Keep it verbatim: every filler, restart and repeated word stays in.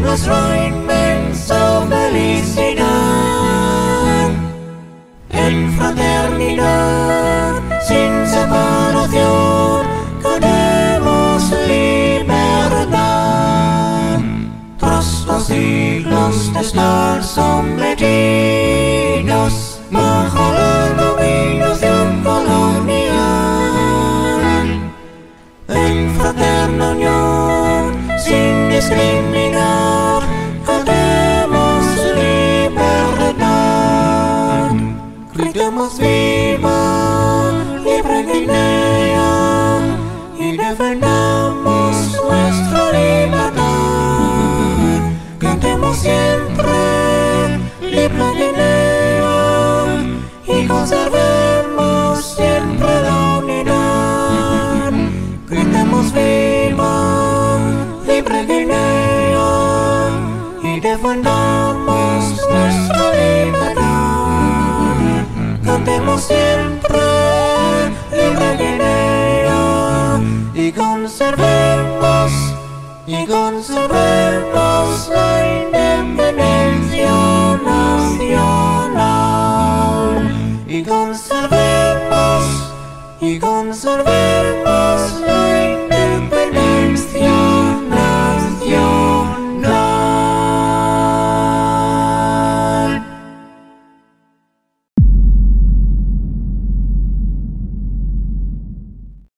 nuestra inmensa felicidad. En fraternidad, sin separación, queremos libertad. Tras los siglos de estar sometidos bajo la dominación colonial, en fraterna unión, sin discriminar, queremos libertad. Gritemos viva, libre Guinea, y defendamos nuestra libertad. Cantemos siempre, libre Guinea, y conservemos siempre la unidad. Gritemos viva, libre Guinea, y defendamos nuestra libertad. Cantemos siempre, libre Guinea, y conservemos, y conservemos la independencia nacional. Y conservemos, y conservemos